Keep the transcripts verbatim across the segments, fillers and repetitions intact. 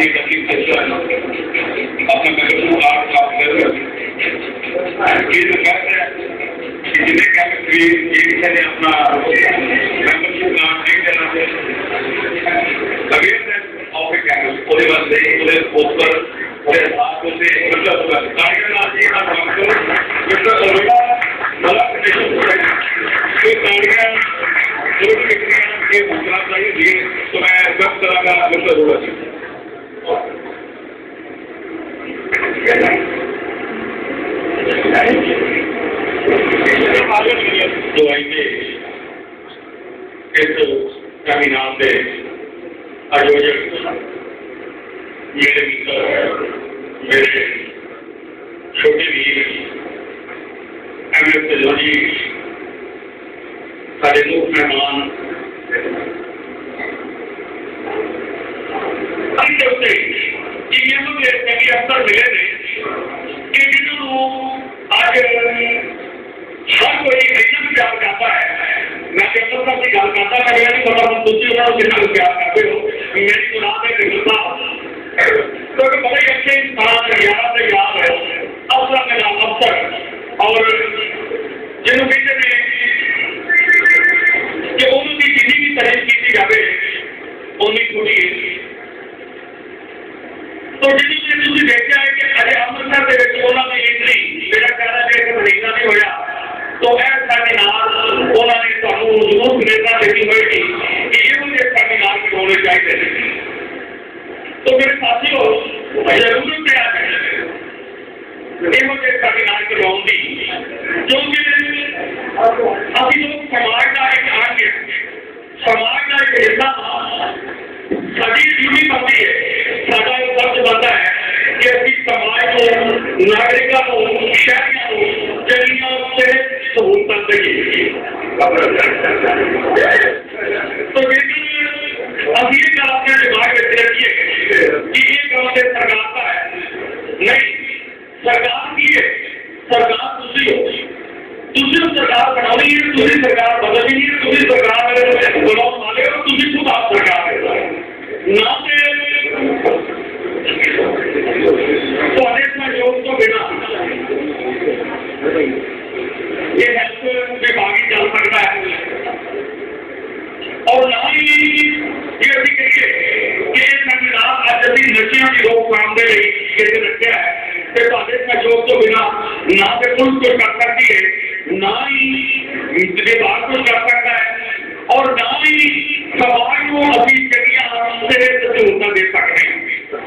अपनी तकलीफ से अपना मेंबरशिप कार्ड आप कर ये जो फैक्ट है कि जिन्हें केमिस्ट्री ये ने अपना मेंबरशिप कार्ड नहीं देना अवेयरनेस ऑफ ए केमिस्ट पूरे वास्ते पूरे पोस्ट पर पूरे हाथों से मतलब होगा कार्यक्रम आज ये ना काम करो मतलब होगा बड़ा कंडीशन तो कार्यक्रम जो भी के मुद्रा चाहिए दिए तो मैं सब तरह का मतलब होगा तो आइए इस सेमिनार से आयोजक मेरे मित्र मेरे छोटे वीर एम एस तेजोजी सारे मुख्य मेहमान अवसर मिले थे कि जिन्होंने आज हर कोई एकदम प्यार करता है मैं जब तक की गल करता मैं नहीं पता हम दूसरी बार कितना प्यार करते हो मेरी मुराद है निकलता तो बड़े अच्छे इंसान याद है याद है अवसर का नाम अवसर और जिन्होंने कहते हैं कि उन्होंने जिंदगी की तारीफ की जाए उन्नी थोड़ी तो जिन्होंने तुझे देखा है कि अरे अमृतसर के उन्होंने एंट्री मेरा कहना है कि महीना नहीं होया तो यह सेमिनार उन्होंने तुहानू जरूर प्रेरणा देनी होगी कि ये सेमिनार भी होने चाहिए तो मेरे साथियों जरूरत है ये सेमिनार करवाने की क्योंकि अभी लोग समाज का एक अंग समाज का एक हिस्सा साड़ी ड्यूटी बनती है साडा एक फर्ज बनता है कि अभी समाज को नागरिकों को शहरियों को चंगियां सेहत सहूलत देंगे तो लेकिन अभी ये गल अपने दिमाग में रखिए कि ये गल सरकार का है नहीं सरकार की है सरकार तुसी हो तुसी सरकार बनानी है तुसी सरकार बदलनी है तुसी सरकार बनाने वाले हो तुसी खुद आप सरकार ना सहयोग तो बिना ये हेल्थ विभाग ही चल सकता है और ना ही ये अभी कहिए कि सेमिनार आज अभी नशिया की रोकथाम के लिए रखा है सहयोग तो बिना ना तो पुलिस को कर सकती है ना ही विभाग को कर सकता है और ना ही समाज को अभी चंगियां सहूलत दे सकते हैं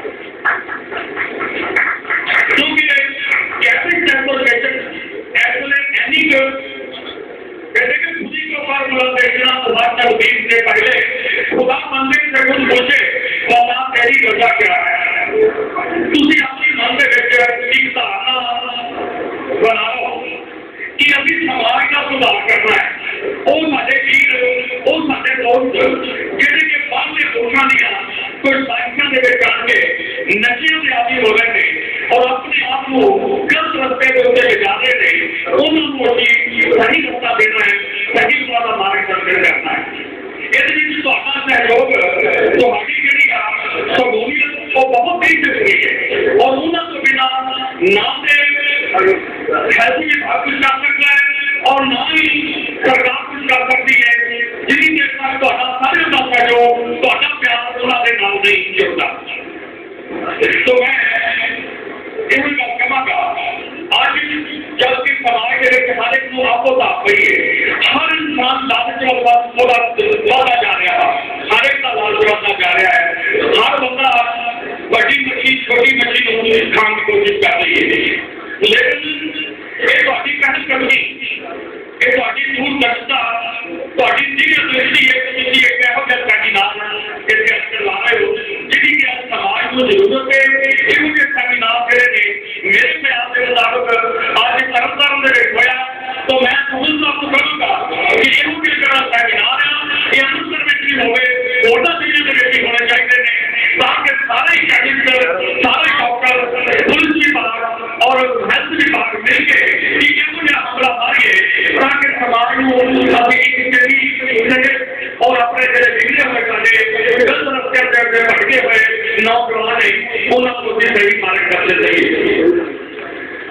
क्योंकि कैसे ट्रांसपोर्टेशन एक्सलेंट एनी कहते कि खुदी के ऊपर देखना खुदा तकदीर से पहले खुदा मंदिर से कुछ पूछे खुदा तेरी वजह क्या है तुसी अपनी मन में एक धारणा बनाओ कि अभी समाज का सुधार करना है वो हमारे वीर वो हमारे दोस्त जिन्हें के बाहर दोषा दिया कुछ साइंसा के आके नशे से आदि हो गए थे और अपने आप को गलत रस्ते पे उसे ले जाते थे उन्होंने सही रास्ता देना है सही द्वारा मार्गदर्शन करना है यदि सहयोग तुम्हारी जी शमूलियत वो बहुत ही जरूरी है और उन्होंने तो बिना ना हेल्थ विभाग कुछ कर सकता है और ना ही सरकार कुछ कर सकती है जिन्हें देश में सारे का सहयोग प्यार उन्होंने नाम नहीं जुड़ता तो मैं यही गल कहांगा आज जब कि समाज के हर एक को आपको ताप पई है हर इंसान लालच वादा जा रहा है हर एक का लालच वादा जा रहा है हर बंदा बड़ी मछली छोटी मछली खाने की कोशिश कर रही है लेकिन ये पहल करनी ये दूरदर्शिता दृष्टि है कि एक यहो जिहा सेमिनार इत्थे करवा रहे हो जिहदी कि समाज को जरूरत है इहो जिहे सेमिनार जिहड़े ने मेरे ख्याल के मुताबिक आज तरनतारन दे विच होया तो मैं तुहानूं आपको कहूँगा कि इहो जिहा सेमिनार है ये अमृतसर में भी होवे होरनां जिले के विच होने चाहिए ने ताकि सारे कैडेट सारे डॉक्टर पुलिस विभाग और हेल्थ विभाग मिलकर इहो जिहा हमला मारिए ताकि समाज को अभी एक चंगी और अपने बिगड़े हुए गलत रस्ते भटके हुए नौजवान है उन्होंने सही मारे करते चाहिए